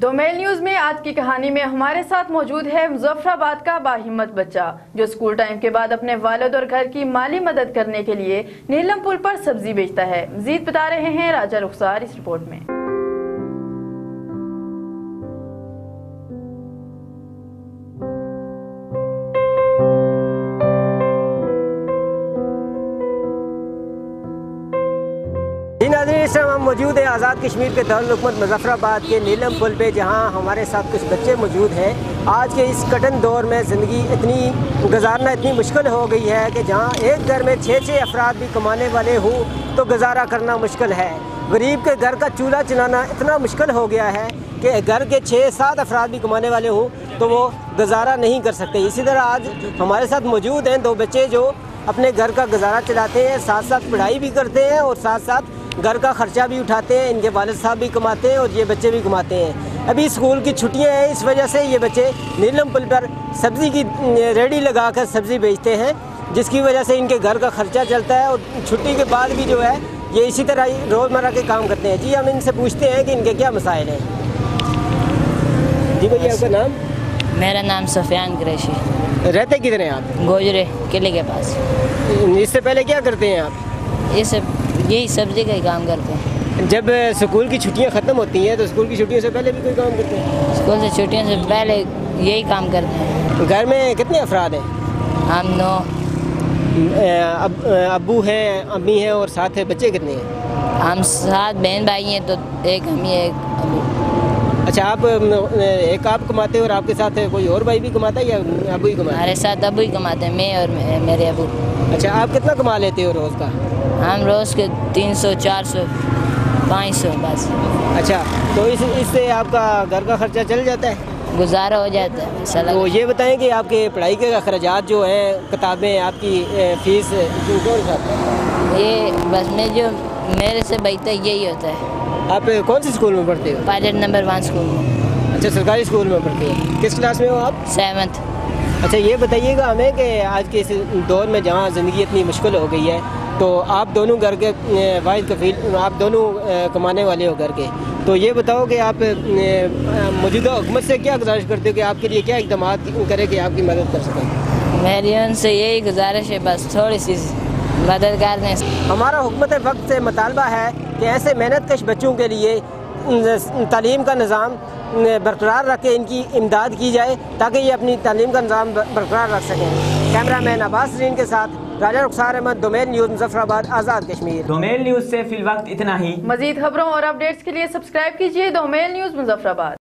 Domel news में आज की कहानी में हमारे साथ मौजूद है मुजफ्फराबाद का बाहिम्मत बच्चा जो स्कूल टाइम के बाद अपने वालिद और घर की माली मदद करने के लिए नीलम पुल पर सब्जी बेचता है। मजीद बता रहे हैं राजा रुखसार इस रिपोर्ट में। इस समय हम मौजूद है आज़ाद कश्मीर के दारुल हुकूमत मुजफ्फराबाद के नीलम पुल पे, जहां हमारे साथ कुछ बच्चे मौजूद हैं। आज के इस कठिन दौर में ज़िंदगी इतनी गुजारना इतनी मुश्किल हो गई है कि जहां एक घर में 6 अफराद भी कमाने वाले हों तो गुजारा करना मुश्किल है। गरीब के घर का चूल्हा चलाना इतना मुश्किल हो गया है कि घर के 6-7 अफराद भी कमाने वाले हों तो वो गुजारा नहीं कर सकते। इसी तरह आज हमारे साथ मौजूद हैं 2 बच्चे जो अपने घर का गुजारा चलाते हैं, साथ साथ पढ़ाई भी करते हैं और साथ साथ घर का ख़र्चा भी उठाते हैं। इनके वालिद साहब भी कमाते हैं और ये बच्चे भी कमाते हैं। अभी स्कूल की छुट्टियां हैं, इस वजह से ये बच्चे नीलम पुल पर सब्ज़ी की रेडी लगाकर सब्ज़ी बेचते हैं, जिसकी वजह से इनके घर का ख़र्चा चलता है और छुट्टी के बाद भी जो है ये इसी तरह रोज़मर्रा के काम करते हैं। जी हम इनसे पूछते हैं कि इनके क्या मसाइल हैं। जी भैया आपका नाम? मेरा नाम सफ़ियान कुरैशी। रहते किधर हैं आप? गोजरे किले के पास। इससे पहले क्या करते हैं आप? ये सब यही सब्ज़ी का ही काम करते हैं। जब स्कूल की छुट्टियां ख़त्म होती हैं तो स्कूल की छुट्टियों से पहले भी कोई काम करते हैं? स्कूल से छुट्टियों से पहले यही काम करते हैं। घर में कितने अफराद हैं? हम 9। अब्बू हैं, अम्मी हैं और साथ है बच्चे कितने हैं? हम 7 बहन भाई हैं, तो एक अम्मी एक अब्बू। अच्छा, एक आप कमाते हैं और आपके साथ कोई और भाई भी कमाता है या अब्बू ही कमाता है? हमारे साथ अब्बू ही कमाते हैं, मैं और मेरे अब्बू। अच्छा, आप कितना कमा लेते हो रोज़ का? हम रोज़ के 300, 400, 500 बस। अच्छा, तो इससे आपका घर का खर्चा चल जाता है, गुजारा हो जाता है। तो ये बताएं कि आपके पढ़ाई के अखराजात जो हैं, किताबें, आपकी फ़ीस कौन खाता है? ये बस मेरे से बचता यही होता है। आप कौन से स्कूल में पढ़ते हो? पायलट नंबर 1 स्कूल में। अच्छा, सरकारी स्कूल में पढ़ते हैं। किस क्लास में हो आप? 7th। अच्छा, ये बताइएगा हमें कि आज के इस दौर में जहाँ ज़िंदगी इतनी मुश्किल हो गई है, तो आप दोनों घर के वाहिद कफील, आप दोनों कमाने वाले हो घर के, तो ये बताओ कि आप मौजूदा हुकूमत से क्या गुजारिश करते हो कि आपके लिए क्या इक़दाम करें कि आपकी मदद कर सकें? मेरी उनसे यही गुजारिश है, बस थोड़ी सी मदद कर दें। हमारा हुकूमत वक्त से मुतालबा है कि ऐसे मेहनत कश बच्चों के लिए तालीम का निज़ाम बरकरार रख के इनकी इमदाद की जाए ताकि ये अपनी तालीम का निज़ाम बरकरार रख सकें। कैमरामैन अब्बास रीन के साथ राजा रुखसार अहमद, दोमेल न्यूज़, मुजफ्फराबाद, आज़ाद कश्मीर। दोमेल न्यूज़ से फिल वक्त इतना ही। मजीद खबरों और अपडेट्स के लिए सब्सक्राइब कीजिए दोमेल न्यूज़ मुजफ्फराबाद।